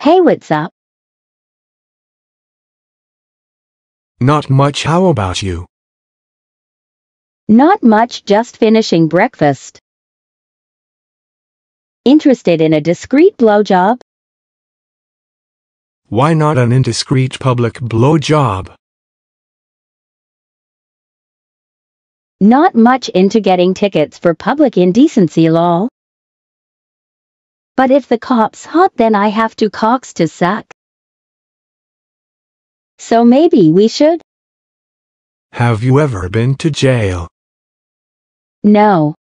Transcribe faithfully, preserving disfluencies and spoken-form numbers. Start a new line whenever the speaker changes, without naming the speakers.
Hey, what's up?
Not much, how about you?
Not much, just finishing breakfast. Interested in a discreet blowjob?
Why not an indiscreet public blowjob?
Not much into getting tickets for public indecency, lol. But if the cop's hot, then I have to cocks to suck. So maybe we should?
Have you ever been to jail?
No.